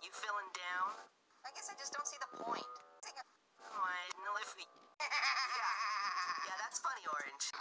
You feeling down? I guess I just don't see the point. Why, no, if we... Yeah, that's funny, Orange.